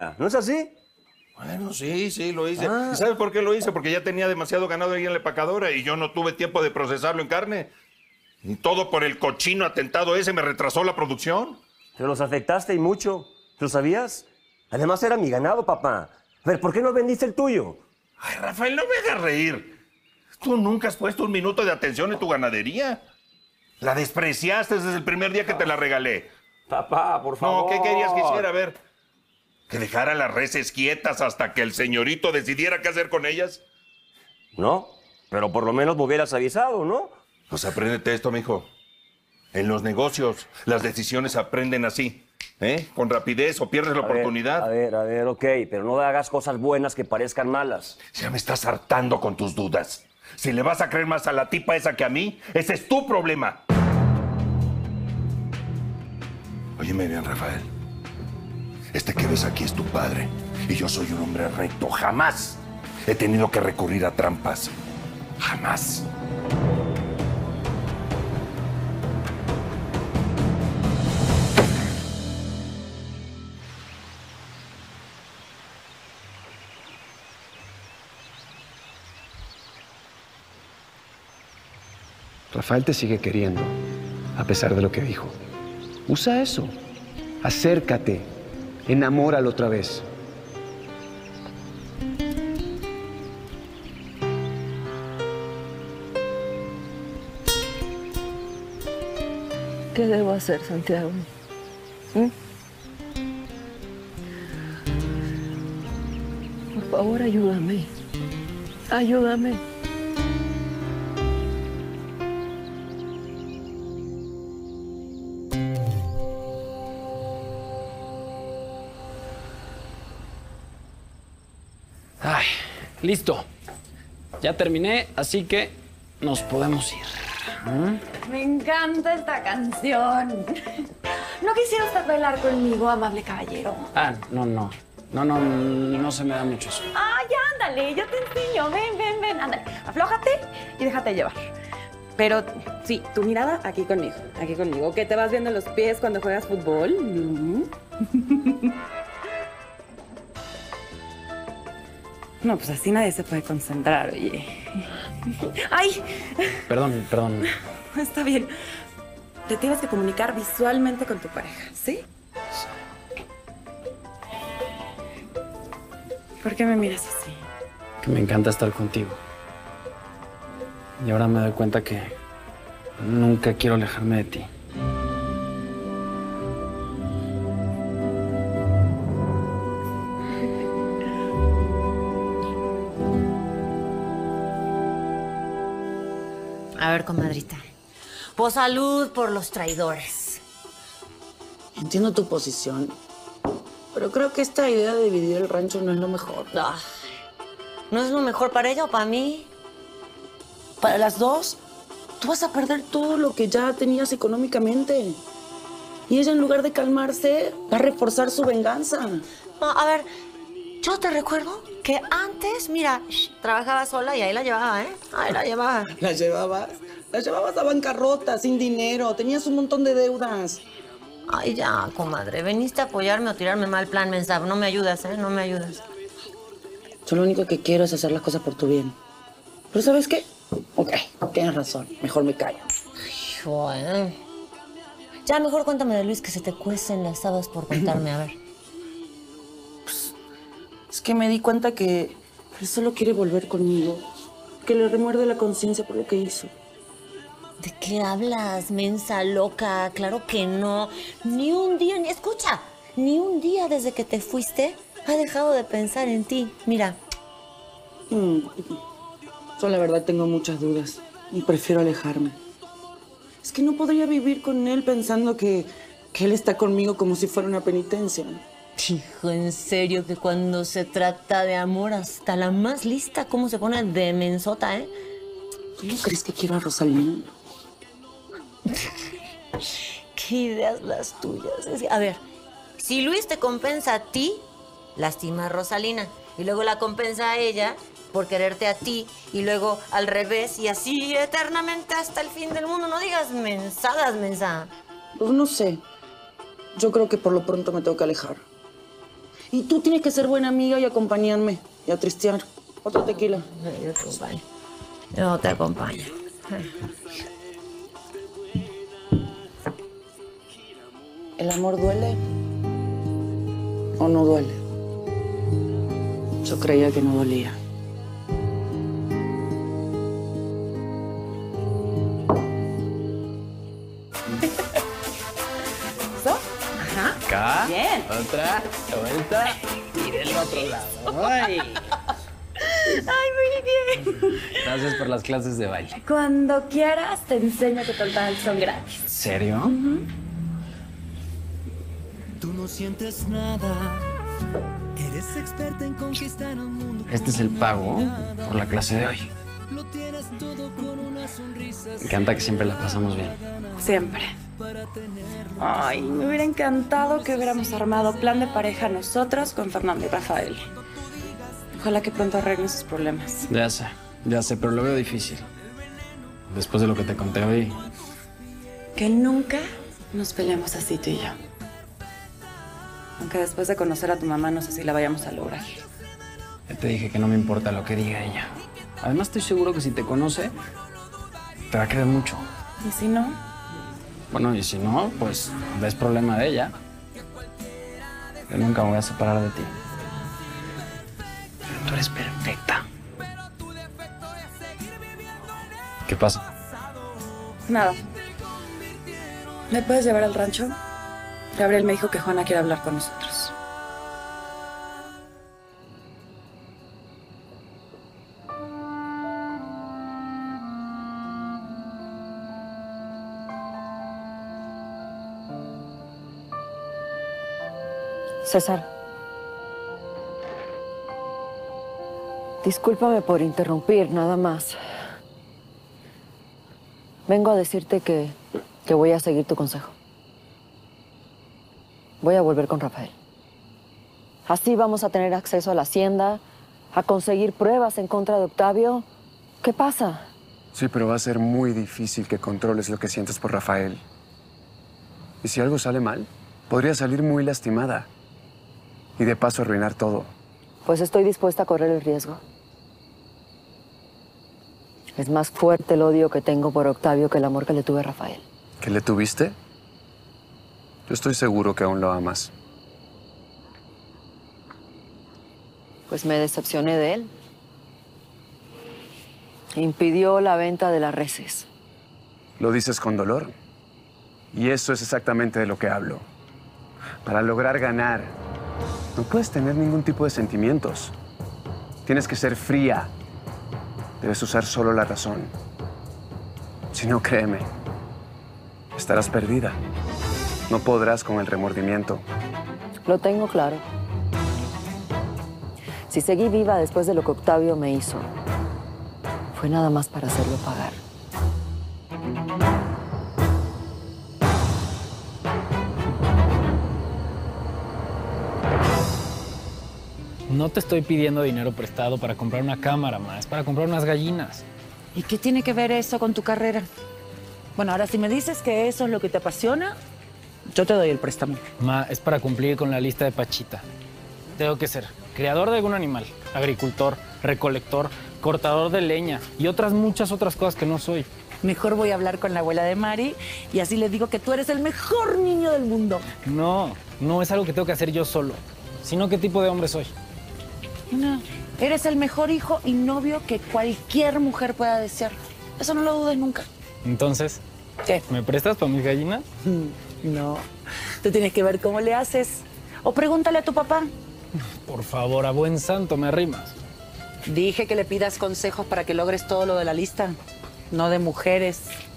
¿No es así? Bueno, sí, lo hice. Ah. ¿Y sabes por qué lo hice? Porque ya tenía demasiado ganado ahí en la empacadora y yo no tuve tiempo de procesarlo en carne. Y todo por el cochino atentado ese me retrasó la producción. Pero los afectaste y mucho. ¿Lo sabías? Además era mi ganado, papá. A ver, ¿por qué no vendiste el tuyo? Ay, Rafael, no me hagas reír. Tú nunca has puesto un minuto de atención en tu ganadería. La despreciaste desde el primer día que te la regalé. Papá, por favor. No, ¿qué querías que hiciera? A ver, ¿que dejara las reses quietas hasta que el señorito decidiera qué hacer con ellas? No, pero por lo menos me hubieras avisado, ¿no? Pues apréndete esto, mijo. En los negocios, las decisiones se aprenden así, ¿eh? Con rapidez o pierdes la oportunidad. A ver, ok, pero no hagas cosas buenas que parezcan malas. Ya me estás hartando con tus dudas. Si le vas a creer más a la tipa esa que a mí, ese es tu problema. Óyeme bien, Rafael. Este que ves aquí es tu padre. Y yo soy un hombre recto. Jamás he tenido que recurrir a trampas. Jamás. Rafael te sigue queriendo, a pesar de lo que dijo. Usa eso. Acércate. Enamóralo otra vez. ¿Qué debo hacer, Santiago? Por favor, ayúdame. Ayúdame. Ay, listo. Ya terminé, así que nos podemos ir. Me encanta esta canción. ¿No quisiera usted bailar conmigo, amable caballero? Ah, no se me da mucho eso. Ah, ya, ándale, yo te enseño. Ven, ándale. Aflójate y déjate llevar. Pero sí, tu mirada aquí conmigo. ¿Que te vas viendo los pies cuando juegas fútbol? No, pues así nadie se puede concentrar, oye. ¡Ay! Perdón. Está bien. Te tienes que comunicar visualmente con tu pareja, ¿sí? ¿Por qué me miras así? Que me encanta estar contigo. Y ahora me doy cuenta que nunca quiero alejarme de ti. A ver, comadrita. Pues salud por los traidores. Entiendo tu posición, pero creo que esta idea de dividir el rancho no es lo mejor. Ah, ¿no es lo mejor para ella o para mí? Para las dos, tú vas a perder todo lo que ya tenías económicamente. Y ella, en lugar de calmarse, va a reforzar su venganza. No, a ver, yo te recuerdo que antes, mira, trabajaba sola y ahí la llevaba, ¿eh? Ahí la llevaba. ¿La llevabas? La llevabas a bancarrota, sin dinero. Tenías un montón de deudas. Ay, ya, comadre. ¿Veniste a apoyarme o tirarme mal plan, mensa? No me ayudas, ¿eh? No me ayudas. Yo lo único que quiero es hacer las cosas por tu bien. ¿Pero sabes qué? Ok, tienes razón. Mejor me callo. Hijo, ¿eh? Ya, mejor cuéntame de Luis, que se te cuecen las habas por contarme, a ver. Es que me di cuenta que él solo quiere volver conmigo. Que le remuerde la conciencia por lo que hizo. ¿De qué hablas, mensa loca? Claro que no. Ni un día, escucha, ni un día desde que te fuiste ha dejado de pensar en ti. Mira. Yo la verdad tengo muchas dudas y prefiero alejarme. Es que no podría vivir con él pensando que él está conmigo como si fuera una penitencia. Hijo, en serio que cuando se trata de amor hasta la más lista, ¿cómo se pone de mensota, eh? ¿Tú no crees que quiero a Rosalina? Qué ideas las tuyas. A ver, si Luis te compensa a ti, lastima a Rosalina. Y luego la compensa a ella por quererte a ti. Y luego al revés. Y así eternamente hasta el fin del mundo. No digas mensadas, mensa. Pues no sé. Yo creo que por lo pronto me tengo que alejar. Y tú tienes que ser buena amiga y acompañarme y a tristear. Otro tequila. Yo te acompaño. Yo te acompaño. ¿El amor duele o no duele? Yo creía que no dolía. ¿Eso? Ajá. Acá. Bien. Otra. Vuelta. Y del otro lado. ¡Ay! Ay, muy bien. Gracias por las clases de baile. Cuando quieras, te enseño que total son gratis. ¿En serio? Tú no sientes nada. Eres experta en conquistar un mundo. Este es el pago por la clase de hoy. Lo tienes todo con una sonrisa. Me encanta que siempre la pasamos bien. Siempre. Ay, me hubiera encantado que hubiéramos armado plan de pareja nosotros con Fernando y Rafael. Ojalá que pronto arreglen sus problemas. Ya sé, pero lo veo difícil. Después de lo que te conté hoy. Que nunca nos peleemos así tú y yo. Aunque después de conocer a tu mamá no sé si la vayamos a lograr. Ya te dije que no me importa lo que diga ella. Además estoy seguro que si te conoce, te va a querer mucho. ¿Y si no? Bueno, y si no, pues es problema de ella. Yo nunca me voy a separar de ti. Tú eres perfecta. ¿Qué pasa? Nada. ¿Me puedes llevar al rancho? Gabriel me dijo que Juana quiere hablar con nosotros. César, discúlpame por interrumpir, nada más. Vengo a decirte que voy a seguir tu consejo. Voy a volver con Rafael. Así vamos a tener acceso a la hacienda, a conseguir pruebas en contra de Octavio. ¿Qué pasa? Sí, pero va a ser muy difícil que controles lo que sientes por Rafael. Y si algo sale mal, podría salir muy lastimada. Y de paso arruinar todo. Pues estoy dispuesta a correr el riesgo. Es más fuerte el odio que tengo por Octavio que el amor que le tuve a Rafael. ¿Que le tuviste? Yo estoy seguro que aún lo amas. Pues me decepcioné de él. Impidió la venta de las reses. Lo dices con dolor. Y eso es exactamente de lo que hablo. Para lograr ganar, no puedes tener ningún tipo de sentimientos. Tienes que ser fría. Debes usar solo la razón. Si no, créeme, estarás perdida. No podrás con el remordimiento. Lo tengo claro. Si seguí viva después de lo que Octavio me hizo, fue nada más para hacerlo pagar. No te estoy pidiendo dinero prestado para comprar una cámara, ma. Es para comprar unas gallinas. ¿Y qué tiene que ver eso con tu carrera? Bueno, ahora si me dices que eso es lo que te apasiona, yo te doy el préstamo. Ma, es para cumplir con la lista de Pachita. Tengo que ser criador de algún animal, agricultor, recolector, cortador de leña y muchas otras cosas que no soy. Mejor voy a hablar con la abuela de Mari y así le digo que tú eres el mejor niño del mundo. No es algo que tengo que hacer yo solo, sino qué tipo de hombre soy. No, eres el mejor hijo y novio que cualquier mujer pueda desear. Eso no lo dudes nunca. Entonces, ¿qué? ¿Me prestas para mis gallinas? No, tú tienes que ver cómo le haces. O pregúntale a tu papá. Por favor, a buen santo, me arrimas. Dije que le pidas consejos para que logres todo lo de la lista, no de mujeres.